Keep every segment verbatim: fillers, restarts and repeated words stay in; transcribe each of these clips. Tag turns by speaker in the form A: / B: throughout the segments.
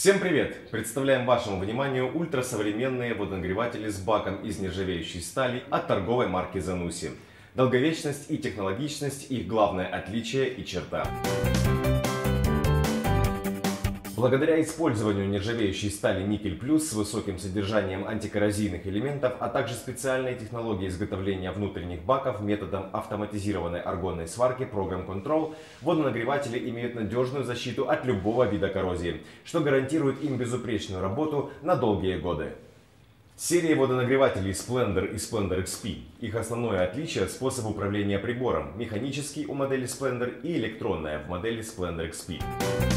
A: Всем привет! Представляем вашему вниманию ультрасовременные водонагреватели с баком из нержавеющей стали от торговой марки Zanussi. Долговечность и технологичность – их главное отличие и черта. Благодаря использованию нержавеющей стали никель плюс с высоким содержанием антикоррозийных элементов, а также специальной технологии изготовления внутренних баков методом автоматизированной аргонной сварки Program Control, водонагреватели имеют надежную защиту от любого вида коррозии, что гарантирует им безупречную работу на долгие годы. Серия водонагревателей Splendor и Splendor икс пи. Их основное отличие – способ управления прибором, механический у модели Splendor и электронная в модели Splendor икс пи.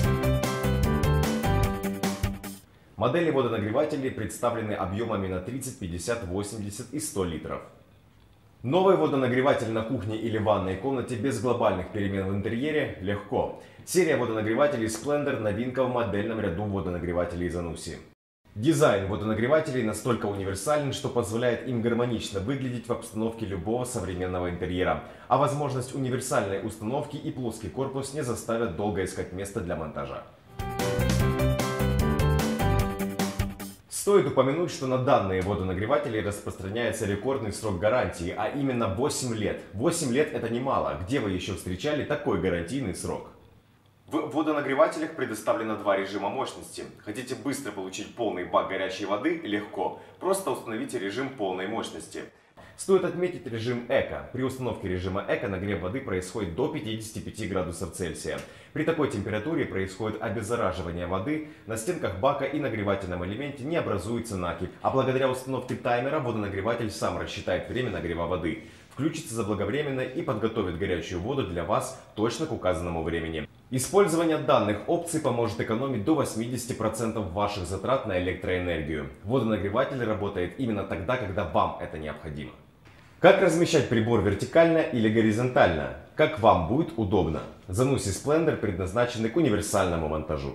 A: Модели водонагревателей представлены объемами на тридцать, пятьдесят, восемьдесят и сто литров. Новый водонагреватель на кухне или ванной комнате без глобальных перемен в интерьере легко. Серия водонагревателей Splendor – новинка в модельном ряду водонагревателей Zanussi. Дизайн водонагревателей настолько универсален, что позволяет им гармонично выглядеть в обстановке любого современного интерьера, а возможность универсальной установки и плоский корпус не заставят долго искать место для монтажа. Стоит упомянуть, что на данные водонагреватели распространяется рекордный срок гарантии, а именно восемь лет. восемь лет это немало. Где вы еще встречали такой гарантийный срок? В водонагревателях предоставлено два режима мощности. Хотите быстро получить полный бак горячей воды? Легко. Просто установите режим полной мощности. Стоит отметить режим Эко. При установке режима Эко нагрев воды происходит до пятидесяти пяти градусов Цельсия. При такой температуре происходит обеззараживание воды, на стенках бака и нагревательном элементе не образуется накипь, а благодаря установке таймера водонагреватель сам рассчитает время нагрева воды, включится заблаговременно и подготовит горячую воду для вас точно к указанному времени. Использование данных опций поможет экономить до восьмидесяти процентов ваших затрат на электроэнергию. Водонагреватель работает именно тогда, когда вам это необходимо. Как размещать прибор вертикально или горизонтально? Как вам будет удобно. Zanussi Splendor предназначены к универсальному монтажу.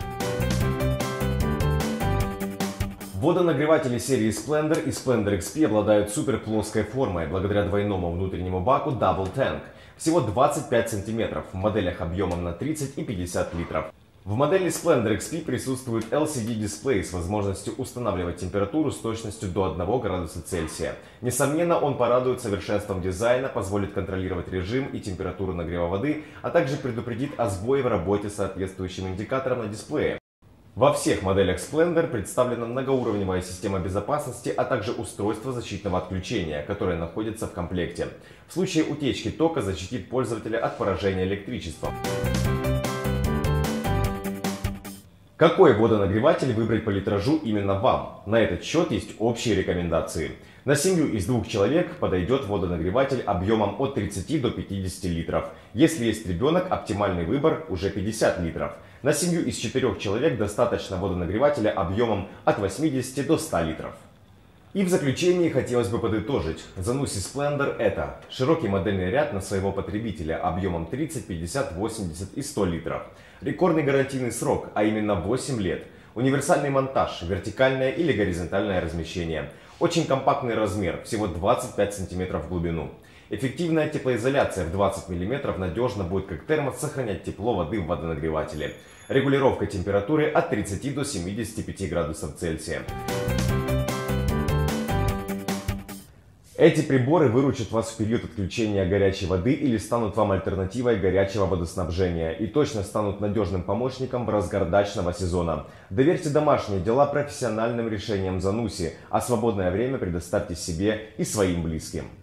A: Водонагреватели серии Splendor и Splendor икс пи обладают суперплоской формой благодаря двойному внутреннему баку Double Tank. Всего двадцать пять сантиметров, в моделях объемом на тридцать и пятьдесят литров. В модели Splendor икс пи присутствует эл си ди-дисплей с возможностью устанавливать температуру с точностью до одного градуса Цельсия. Несомненно, он порадует совершенством дизайна, позволит контролировать режим и температуру нагрева воды, а также предупредит о сбое в работе с соответствующим индикатором на дисплее. Во всех моделях Splendor представлена многоуровневая система безопасности, а также устройство защитного отключения, которое находится в комплекте. В случае утечки тока защитит пользователя от поражения электричеством. Какой водонагреватель выбрать по литражу именно вам? На этот счет есть общие рекомендации. На семью из двух человек подойдет водонагреватель объемом от тридцати до пятидесяти литров. Если есть ребенок, оптимальный выбор уже пятьдесят литров. На семью из четырех человек достаточно водонагревателя объемом от восьмидесяти до ста литров. И в заключении хотелось бы подытожить. Zanussi Splendor – это широкий модельный ряд на своего потребителя объемом тридцать, пятьдесят, восемьдесят и сто литров. Рекордный гарантийный срок, а именно восемь лет. Универсальный монтаж, вертикальное или горизонтальное размещение. Очень компактный размер, всего двадцать пять сантиметров в глубину. Эффективная теплоизоляция в двадцать миллиметров надежно будет как термос сохранять тепло воды в водонагревателе. Регулировка температуры от тридцати до семидесяти пяти градусов Цельсия. Эти приборы выручат вас в период отключения горячей воды или станут вам альтернативой горячего водоснабжения и точно станут надежным помощником в разгар дачного сезона. Доверьте домашние дела профессиональным решениям Zanussi, а свободное время предоставьте себе и своим близким.